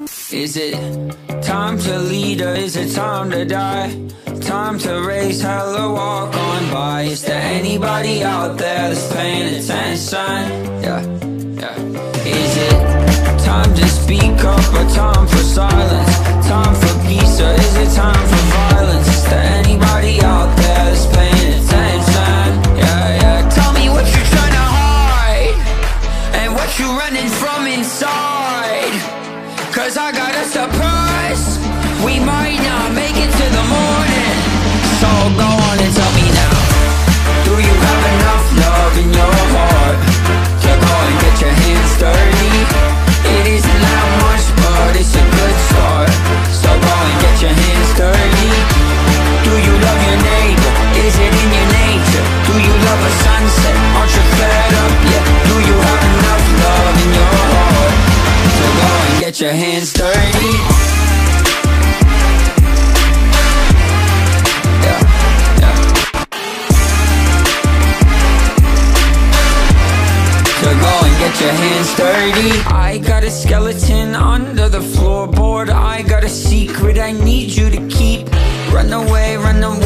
Is it time to lead or is it time to die? Time to raise hell or walk on by. Is there anybody out there that's paying attention? Yeah. Is it time to speak up or time for silence? Time for peace or is it time for violence? Is there anybody out there that's paying attention? Yeah. Tell me what you're trying to hide and what you're running from inside. Cause I got a surprise. We might not make it to the morning. So go on and tell me now. Do you have enough love in your heart to go and get your hands dirty? It isn't that much, but it's a good start. So go and get your hands dirty. Do you love your neighbor? Is it in your nature? Do you love a sunset? Aren't you fed up yet? Do you have enough love in your heart to go and get your hands dirty? Get your hands dirty. I got a skeleton under the floorboard. I got a secret I need you to keep. Run away